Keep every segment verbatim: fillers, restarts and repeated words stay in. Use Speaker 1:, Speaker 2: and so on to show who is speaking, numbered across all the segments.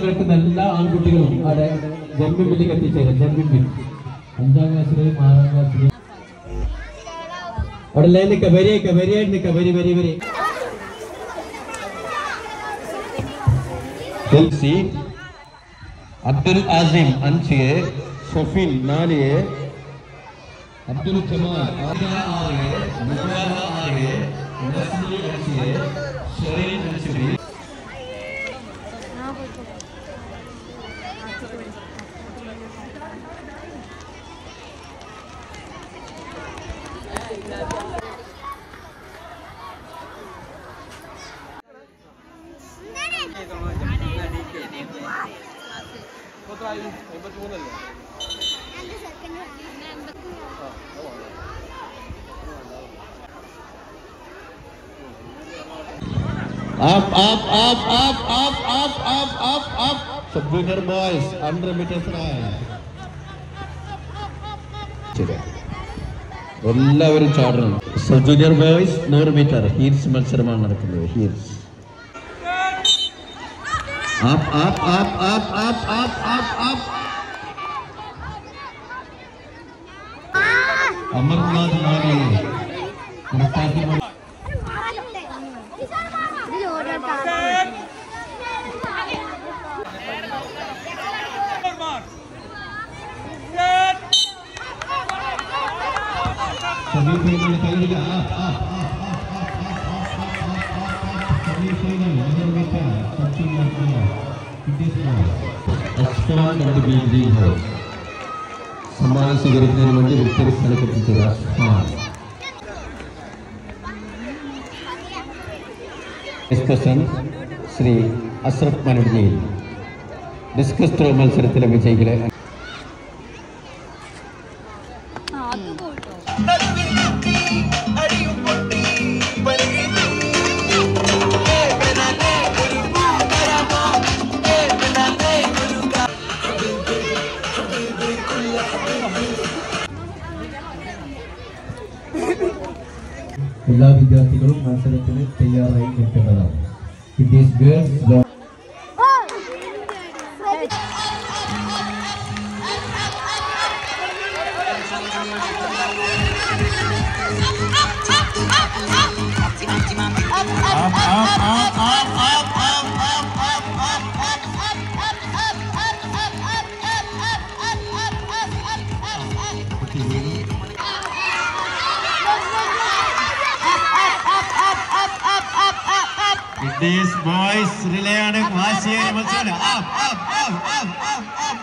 Speaker 1: പങ്കെടുക്കുന്ന എല്ലാ ആൺകുട്ടികളും അവിടെ ജമ്പിംഗ് ബില്ലിലേക്ക് എത്തിച്ചേരും. ജമ്പിംഗ് ബിൽ അഞ്ചാം ക്ലാസ്സിലെയും ആറാം ക്ലാസ്സിലെയും അവിടെ ലൈൻ നിൽക്കുക, വരിയൊക്കെ വരിയായിട്ട് നിൽക്കുക, വരി വരി വരി. അബ്ദുൽ ആസിം അഞ്ച്, ഷഫീൽ നാല്, അബ്ദുൽ ജമാൽ ആറ്, ആറ്, നസ്ലി അഞ്ച്, ഷെറീൻ അഞ്ച്. Up, up, up, up, up, up, up, up, up. Sub junior boys, one hundred meters run. എല്ലാവരും ചാടണം. സബ് ജൂനിയർ ബോയ്സ് നൂറ് മീറ്റർ ഹീൽസ് മത്സരമാണ് നടക്കുന്നത്. Heats up up up up up up up up. Amarnath നാല് സെമിഫൈനൽ കഴിഞ്ഞില്ല. Semifinal നൂറ് metre Sachin സമ്മാനം സ്വീകരിക്കുന്നതിന് വേണ്ടി വിക്ടറി സ്ഥലത്തെത്തിച്ചത് ഡിസ്കഷൻ ശ്രീ അഷ്റഫ് മനോജി. ഡിസ്കസ് ത്രോ മത്സരത്തിലെ വിജയികളെ എല്ലാ വിദ്യാർത്ഥികളും മത്സരത്തിന് തയ്യാറായി നിൽക്കേണ്ടതാണ്. These boys rely on a quasi machine. Up, up, up, up, up, up.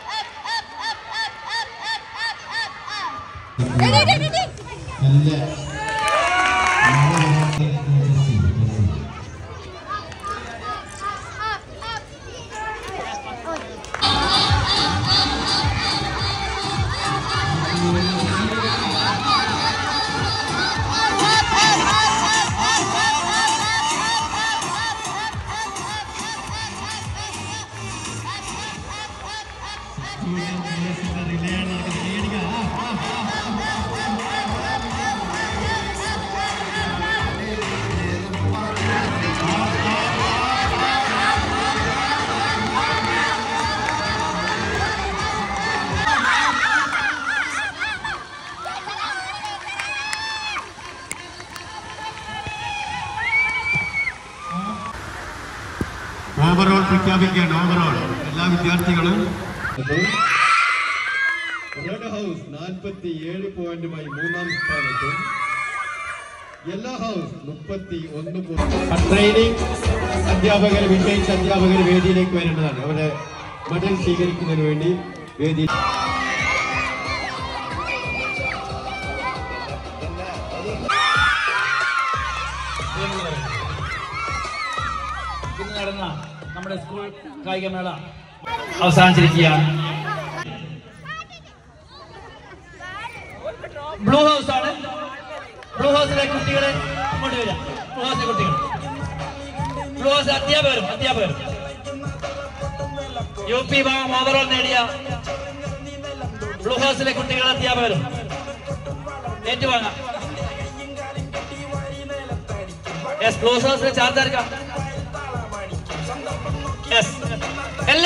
Speaker 1: Overall പ്രഖ്യാപിക്കുകയാണ്. ഓവറോൾ എല്ലാ വിദ്യാർത്ഥികളും റെഡ് ഹൗസ് നാൽപ്പത്തി ഏഴ് പോയിന്റുമായി മൂന്നാം സ്ഥാനത്തും, യെല്ലോ ഹൗസ് മുപ്പത്തി ഒന്ന്. ട്രെയിനിങ് അധ്യാപകർ വിജയിച്ച അധ്യാപകർ വേദിയിലേക്ക് വരേണ്ടതാണ്. അവരുടെ മെഡൽ സ്വീകരിക്കുന്നതിന് വേണ്ടി വേദി
Speaker 2: ഇന്ന് നടന്ന നമ്മുടെ സ്കൂൾ കായികമേള അവസാനിച്ചിരിക്കുകയാണ്. ബ്ലൂ ഹൗസ് ആണ്. ബ്ലൂ ഹൗസിലെ കുട്ടികളെ ഇങ്ങോട്ട് വരിക. ബ്ലൂ ഹൗസിലെ കുട്ടികൾ, ബ്ലൂ ഹൗസ് അധ്യാപകരും അധ്യാപകരും യു പി ഭാഗം ഓവറോൾ നേടിയ ബ്ലൂ ഹൗസിലെ കുട്ടികൾ അധ്യാപകരും ഏറ്റുവാങ്ങാം. ബ്ലൂ ഹൗസിലെ ചാർജ് എടുക്കാം.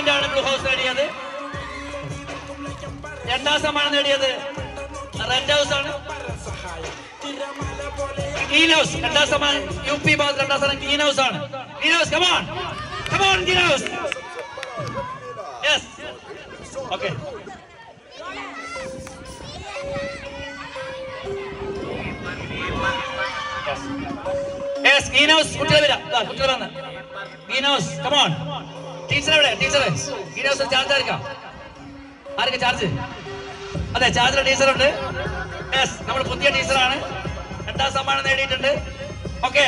Speaker 2: പോയിന്റ് ആണ് ബ്ലൂ ഹൗസ് നേടിയത്. രണ്ടാം സമ്മാനം നേടിയത് റെഡ് ഹൗസ് ആണ്. ഗ്രീൻ ഹൗസ് രണ്ടാം സമ്മാനം യു പി ഭാഗത്ത് രണ്ടാം സ്ഥാനം ഗ്രീൻ ഹൗസ് ആണ്. Green house come on come on green house. Yes okay. Yes green house കുട്ടികളെ വരാം. കുട്ടികളെ വന്ന് ഗ്രീൻ ഹൗസ് കമോൺ. ടീച്ചർ എവിടെ? ടീച്ചർ ഗ്രീൻ ഹൗസ് ചാർജ് ആയിരിക്കാം. ആർക്ക് ചാർജ്? അതെ ചാർജർ ടീച്ചറുണ്ട്. യെസ് നമ്മൾ പുതിയ ടീച്ചറാണ്. രണ്ടാം സമ്മാനം നേടിയിട്ടുണ്ട്. Okay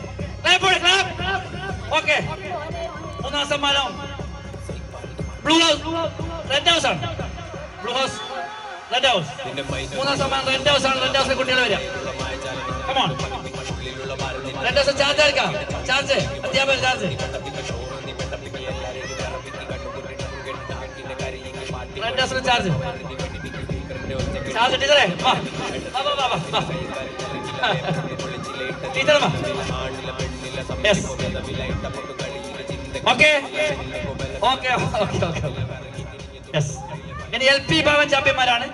Speaker 2: okay. മൂന്നാം സമ്മാനം ബ്ലൂ ഹൗസ് റെഡ് ഹൗസ് ആണ്. Blue house red house. മൂന്നാം സമ്മാനം റെഡ് ഹൗസ് ആണ്. റെഡ് ഹൗസിലെ കുട്ടികൾ വരാം. കമോൺ റെഡ് ഹൗസ് ചാർജ് ആയിരിക്കാം. ചാർജ് അധ്യാപകർ ചാർജ്. റെഡ് ഹൗസിലെ ചാർജ് ചാർജ് ടീച്ചറെ വാ വാ വാ വാ വാ ടീച്ചർ വാ. Yes okay okay okay okay. Yes ഇനി എൽ പി ഭവൻ ചാമ്പ്യന്മാരാണ്.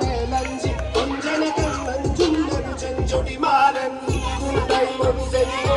Speaker 3: Jody Martin,